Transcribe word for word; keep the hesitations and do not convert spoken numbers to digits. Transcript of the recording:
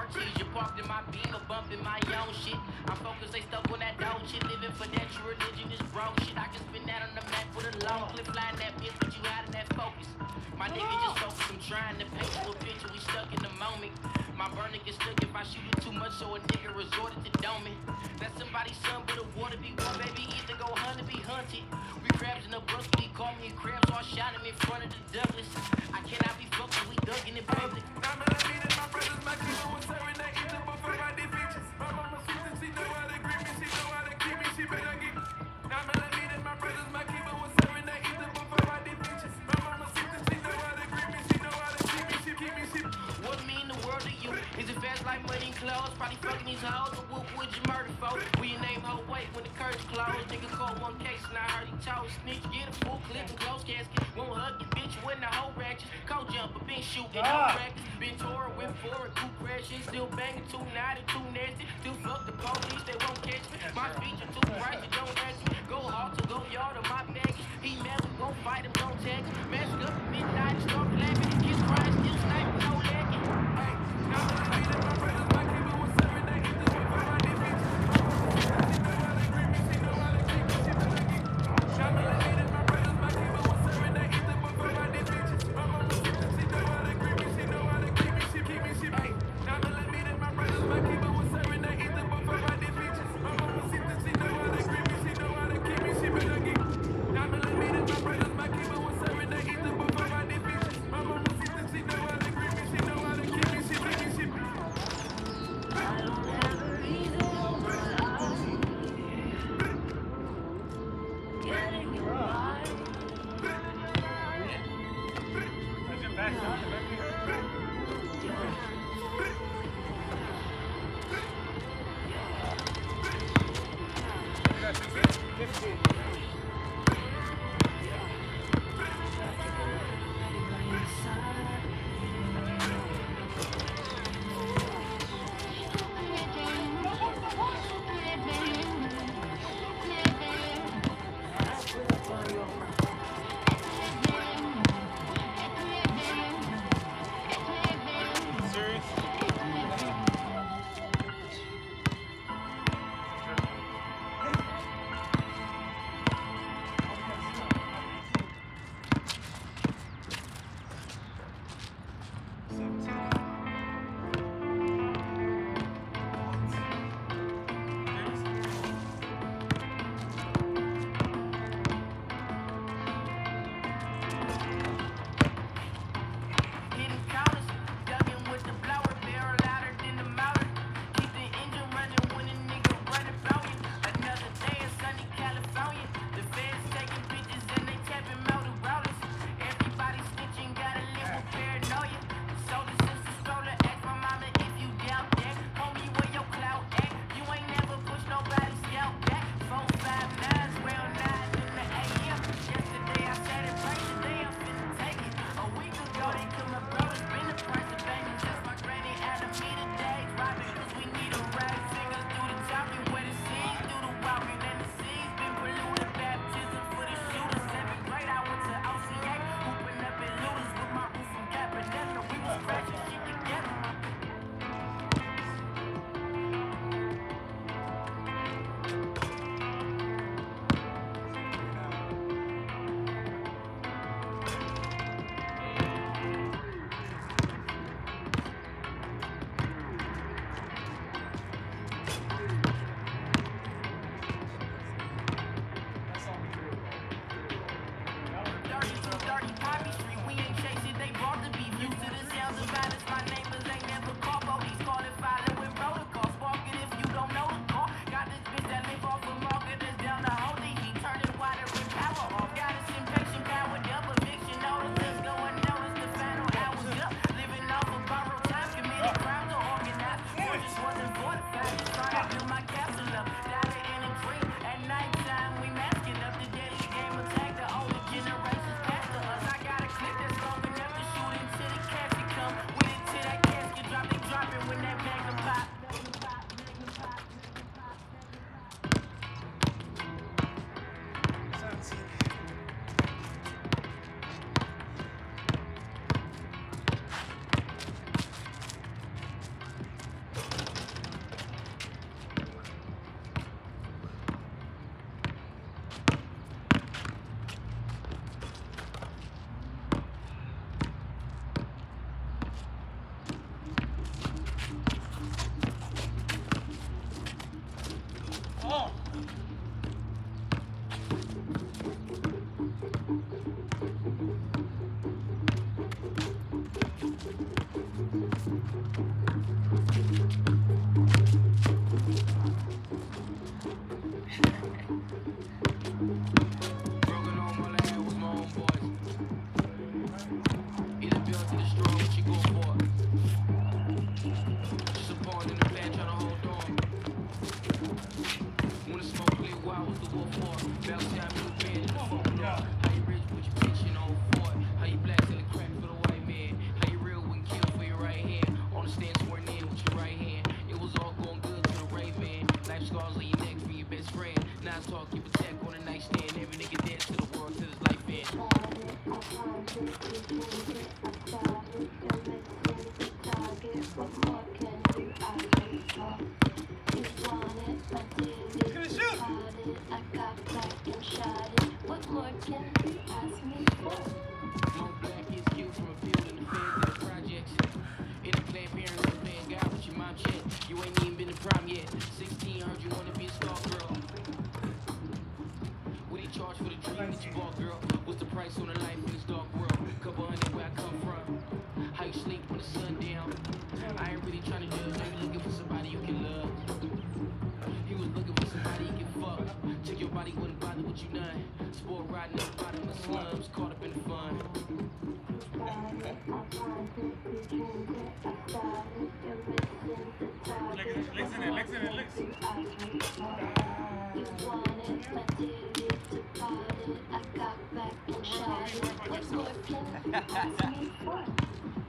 Artesia parked in my beamer, bumping my own shit. I'm focused, they stuck on that dope shit. Living for that true religion is broke shit. I can spin that on the map with a long clip, flying that bitch, but you out of that focus. My nigga just focus, I'm trying to paint you a picture, we stuck in the moment. My burner gets stuck if I shoot it too much, so a nigga resorted to doming. That's somebody's son, but the water be warm, baby, either go hunt or be hunted. We crabs in the brush, he called me a crab, so I shot him in front of the Douglas. I cannot be fucking, we ducking in public. I'm gonna meet in my brothers, my keeper was serving that either before my defeatures. My mama sweet and she know how to greet me, she know how to keep me, she better get me. I'm gonna meet in my brothers, my keeper was serving that either before my defeatures. My mama sweet and she know how to greet me, she know how to keep me, she keep me, she. What mean the world to you? Is it fast like money and clothes? Probably fucking these hoes, or what would you murder for? Will your name hold weight when the curtains close? Nigga called one case and I heard he chose. Snitch, get a full clip and close casket. Won't hug your bitch when the whole ratchet. Cold jumper, been shooting, no practice. Been tore, went for it, two crashes. Still banging, too naughty, too nasty. Still fuck the police, they won't catch me. My speech are too bright, you don't ask me. Go hard to go yard on my baggage. He mad, we gon' fight him, don't tag him. Mask up at midnight, start laughing. Kids crying, still sniping, no lagging. Hey, now that I meet in my brothers, my keeper was serving that either before my defeatures. My mama sweet and she know how to greet me, she know how to keep me, she better get me. Now that I meet in my brothers, my keeper was serving that either before my defeatures. My mama sweet and she know how to greet me, she know how to keep me, she keep me, she. Hey, now that I meet in my brothers, my keeper was serving that either before my defeatures. My mama sweet and she know how to greet me, she know how to keep me, she better get me. Now that I meet in my brothers, my keeper was serving that either before my defeatures. My mama sweet and she know how to greet me, she know how to keep me, she keep me, she. I don't have a reason, but I'm getting you right. Serious? Gonna shoot. What more can you ask me for? More black is you from a field in the feds in the projects. In the Planned Parenthood paying God with your mom check. You ain't even been to prom yet. sixteen heard you wanna be a star girl. What he charge for the dream that you bought, girl? What's the price on a life in this dark world? Couple hundred where I come from. How you sleep when the sun down? I ain't really trying to judge. I'm looking for somebody you can love. He was looking for somebody he can fuck. Check your body, wouldn't bother what you done. Sport riding at the bottom of the slums, caught up in the fun. Listen it, listen it, listen. You wanted, I did it, departed. I got back and shot it. What more can you ask me for?